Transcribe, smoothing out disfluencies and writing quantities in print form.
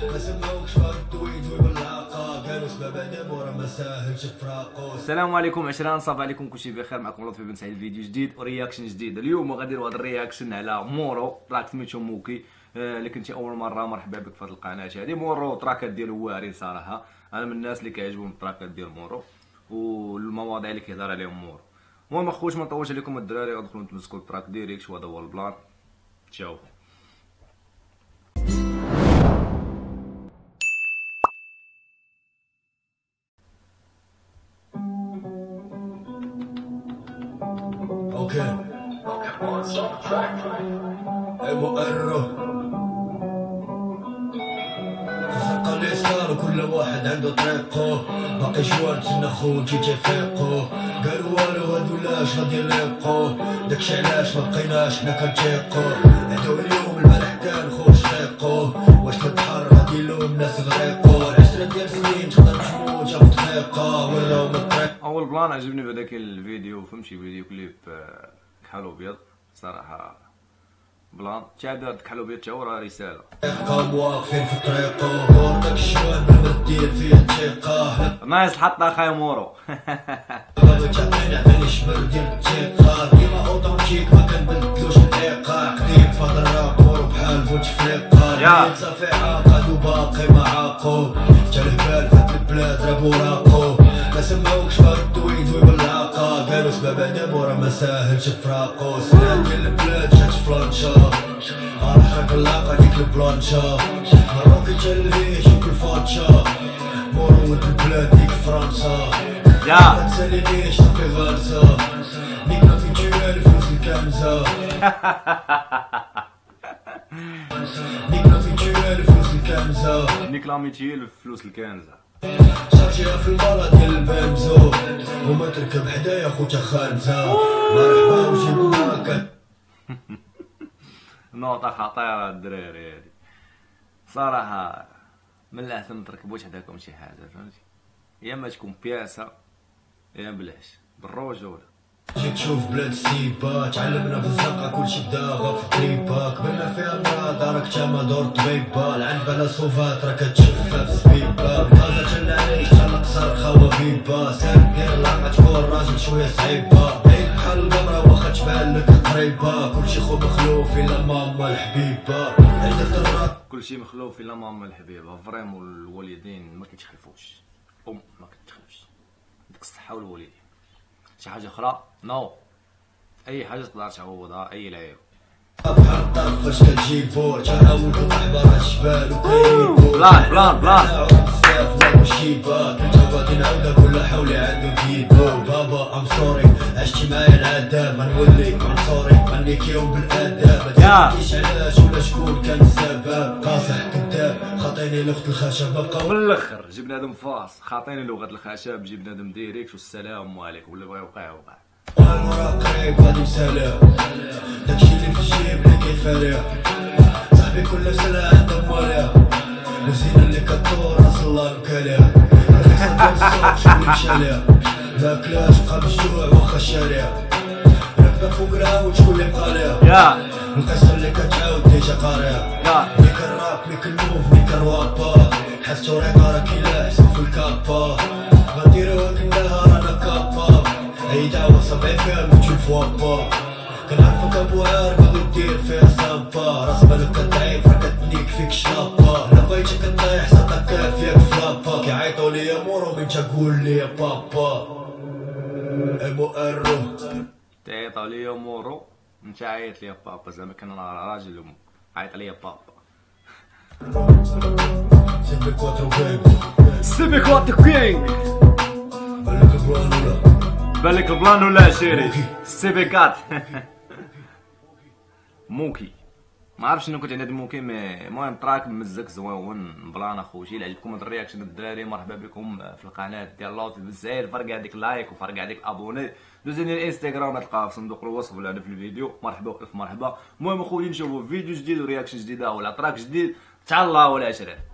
السلام عليكم عشران، صافا عليكم كلشي بخير. معكم لطفي بن سعيد، فيديو جديد ورياكشن جديد. اليوم غنديروا هذا الرياكشن على مورو، تراك سميتو موكي. اللي كنتي اول مره مرحبا بك في هذه القناه. هذه مورو التراكات ديالو واعرين صراحه، انا من الناس اللي كيعجبهم التراكات ديال مورو والمواضيع اللي كيهضر عليهم مورو. المهم اخويا ما نطولش عليكم الدراري، غندخلوا نتمسكوا التراك ديريكت وهذا هو البلان. تشاو. اوكي المؤرخ خلق اليسار وكل واحد عنده طريقه، باقي شوال تسنى خوك يجي فيقو. قالوا والو هادو لاش غادي يليقو، داكشي علاش ما بقيناش حنا كنتيقو. عداو اليوم البارح كان خوش ريقو، واش كتحر غادي يلوم ناس غريقو. العشرة ديال سنين تقدر تموت في دقيقة وراهم الطريق. اول بلان عجبني بهذاك الفيديو، فهمتي فيديو كليب كحل ابيض صراحه. بلان تاع داك كحل ابيض تا هو راه رساله. قام واقفين في طريقه، دور داك الشوال بلا دير فيه الثقه. نايس الحط اخايا مورو. تعطيني عطيني شمال ديال الثقه، ديما اوتوماتيك ما كنبدلوش الايقاع. قديم فهاد الرابور بحال بوتفليقه، صافي عاقد وباقي معاقو. تا الهبال فهاد البلاد راه بوراقو، ما سماوكش فردو يدوي بالعاقه. قالوا سباب عدم ورا ما ساهلش فراقو. سنان ديال البلاد جات فلانشا، عرفك اللاقه ديك البلانشا. مروكي تلي شوف الفاتشا، مورو ود البلاد ديك فرنسا. ما تسالينيش صافي غالسه، نيكلا في جوال فلوس الكنزه. نيكلا في جوال فلوس الكنزه، نيكلا ميتيل فلوس الكنزه. شارجيها في المرة ديال البنزو، وما تركب حدايا خوتا خالزه. مرحبا وجيب معاك. نوطة خطيرة الدراري هادي صراحة. من الأحسن متركبوش حداكم شي حاجة، فهمتي؟ يا ما تكون بياسة يا بلاش بالرجولة. جيت تشوف بلاد السيبا، تعلمنا في الزنقة كلشي داغا في طريبا. كبرنا فيها النهار راك تا ما دور طبيبة. العند بلا صوفات راك تشفى في سبيبة. بغازة تلا عيش تا القصر خوابيبة. سالك دير لاقة تكون راجل شوية صعيبة. بعيد بحال القمرة واخا تبان لك قريبة. كلشي خو مخلوف إلا ماما الحبيبة. عندك الراس كلشي مخلوف إلا ماما الحبيبة. فريمون الوالدين ما كيتخلفوش، ما كتخلفش. ديك الصحة والوالدين. شي حاجة أخرى نو، أي حاجة تقدر تعوضها أي لعيب. بحال الطرف فاش كتجيبو، تعاود الأحبار الشبال وكيبو. بلان بزاف لا وشيبا، كنت غادي نعاودها كل حولي عندو كيبو. بابا ام سوري عشتي معايا العذاب، غنولي عنصري غنيكيهم بالآداب. متعرفتيش علاش ولا شكون كان السبب. قاصح كذاب خاطيني لغة الخشب. بقاو من الآخر جي بنادم فاس، خاطيني لغة الخشب. جي بنادم ديريكت والسلام عليكم، واللي بغا يوقع يوقع. والو راه قريب غادي نسالاه، داكشي اللي في الجيب اللي كيفارق. صاحبي كل سنة عنده موالاه، الزينة اللي كدور راس الله مكالاه. الرخيصة ديال السوق شكون اللي مشالاه، ماكلاش بقى مجوع واخا شاريها. راكبة فوق راود شكون اللي بقاليها، القصة اللي كتعاود ديجا قاريها. ميك الراب ميك الموف ميك الروابا، حسو ريقا راه كيلاحسن في الكابا. غنديروها كناها رانا كابا، اي دعوة صبعي فيها نموتو فوابا. كنعرفك ابو عار باغي دير فيها سامبا. راس بالك كضعيف راه كتنيك فيك شلابا. انا بغيتك كطيح صدق كافيك فلابا. كيعيطو ليا مورو من تقول لي بابا. المؤرخ تعيطوا ليا مورو انت عيط ليا بابا، زعما كان راجل عيط ليا بابا. سيبي كواترو كينغ. بالك البلان ولا شيري سيبي كات. موكي ما عرفتش شنو كنت عندي موكي. المهم تراك مزك زوين بلان اخوتي. الا عجبكم هاد الرياكشن الدراري مرحبا بكم في القناه ديال لطفي بن سعيد. فرقع ديك لايك وفرقع ديك ابوني. دوزيني الانستغرام تلقاها في صندوق الوصف ولا في الفيديو. مرحبا والف مرحبا. المهم اخوتي نشوفوا فيديو جديد ورياكشن جديده ولا تراك جديد. تهلاو العشرين.